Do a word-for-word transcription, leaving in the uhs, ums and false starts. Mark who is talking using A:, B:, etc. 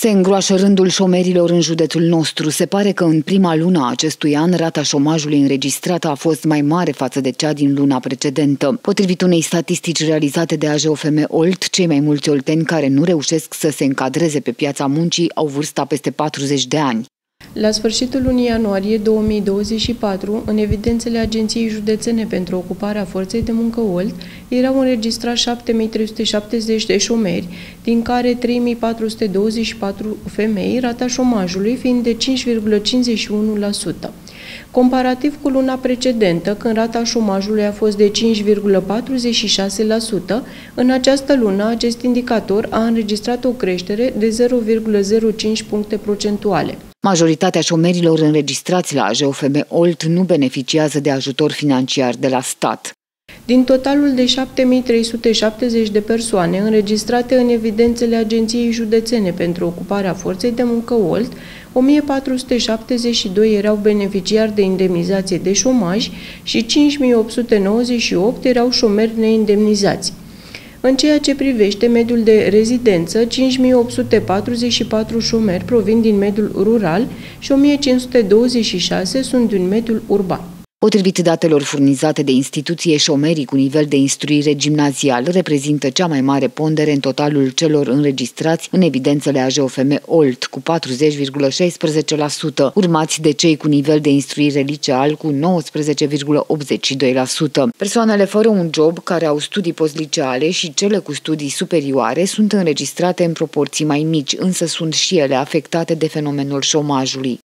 A: Se îngroașă rândul șomerilor în județul nostru. Se pare că în prima lună a acestui an rata șomajului înregistrată a fost mai mare față de cea din luna precedentă. Potrivit unei statistici realizate de A J O F M Olt, cei mai mulți olteni care nu reușesc să se încadreze pe piața muncii au vârsta peste patruzeci de ani.
B: La sfârșitul lunii ianuarie două mii douăzeci și patru, în evidențele Agenției Județene pentru Ocuparea Forței de Muncă Olt, erau înregistrați șapte mii trei sute șaptezeci de șomeri, din care trei mii patru sute douăzeci și patru femei, rata șomajului fiind de cinci virgulă cincizeci și unu la sută. Comparativ cu luna precedentă, când rata șomajului a fost de cinci virgulă patruzeci și șase la sută, în această lună acest indicator a înregistrat o creștere de zero virgulă zero cinci puncte procentuale.
A: Majoritatea șomerilor înregistrați la A J O F M Olt nu beneficiază de ajutor financiar de la stat.
B: Din totalul de șapte mii trei sute șaptezeci de persoane înregistrate în evidențele Agenției Județene pentru Ocuparea Forței de Muncă Olt, o mie patru sute șaptezeci și doi erau beneficiari de indemnizație de șomaj și cinci mii opt sute nouăzeci și opt erau șomeri neindemnizați. În ceea ce privește mediul de rezidență, cinci mii opt sute patruzeci și patru șomeri provin din mediul rural și o mie cinci sute douăzeci și șase sunt din mediul urban.
A: Potrivit datelor furnizate de instituție, șomerii cu nivel de instruire gimnazial reprezintă cea mai mare pondere în totalul celor înregistrați în evidențele A J O F M Olt, cu patruzeci virgulă șaisprezece la sută, urmați de cei cu nivel de instruire liceal cu nouăsprezece virgulă optzeci și doi la sută. Persoanele fără un job, care au studii postliceale, și cele cu studii superioare sunt înregistrate în proporții mai mici, însă sunt și ele afectate de fenomenul șomajului.